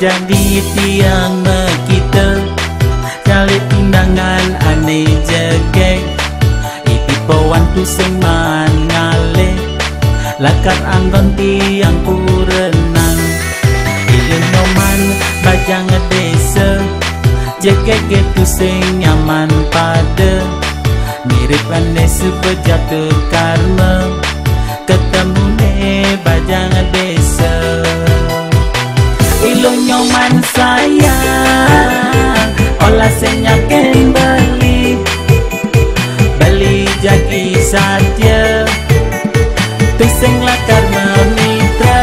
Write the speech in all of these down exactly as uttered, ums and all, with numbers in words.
jadi tiang kita kali undangan aneh jegek ipipawan tu sing mangale lakar anggon tiang kurenang ilin noman bajang desa jegek itu sing nyaman pada mirip aneh sebejatu karma ketemu ne bajang desa ilo nyoman sayang olah senyaken beli beli jadi saja tuseng lakar memitra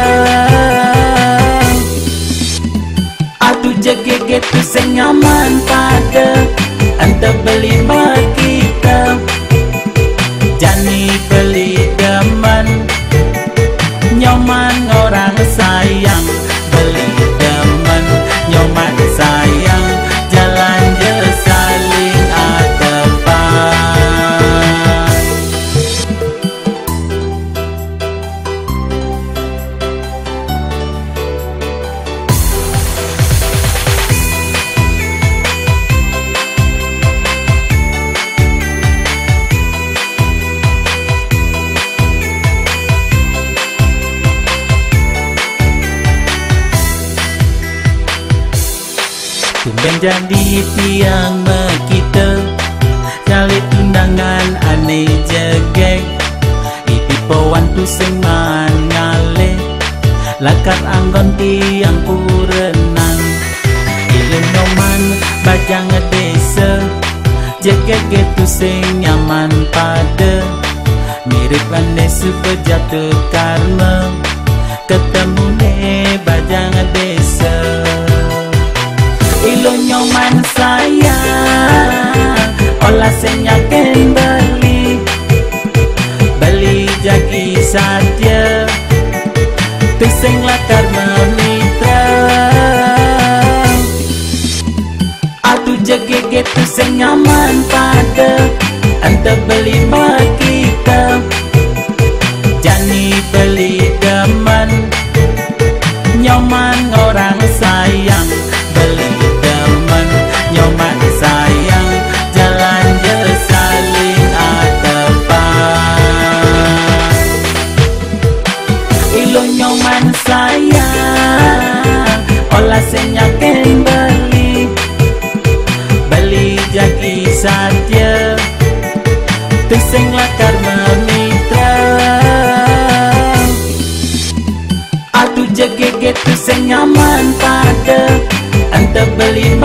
aduh jegege tuseng nyaman pada anta beli kita jani beli demen nyoman orang sayang beli demen nyoman sayang jalan je saling atepan tumben jadi tiang kita kali undangan aneh jegek ipipawan tu sing mangale lakar anggon tiang kurenang ilin noman bajang desa jegek itu sing nyaman pada mirip aneh sebejatu karma ketemu ne bajang desa ilo nyoman sayang olah senyaken beli beli jadi saja tuseng lakar memitra aduh jegege tuseng nyaman pada anta beli kita jani beli demen nyoman orang sayang beli demen nyoman sayang jalan je saling atepan ilo nyoman sayang olah senyaken beli beli jadi saja tuseng lakar memitra aduh jegege tuseng nyaman pada anta beli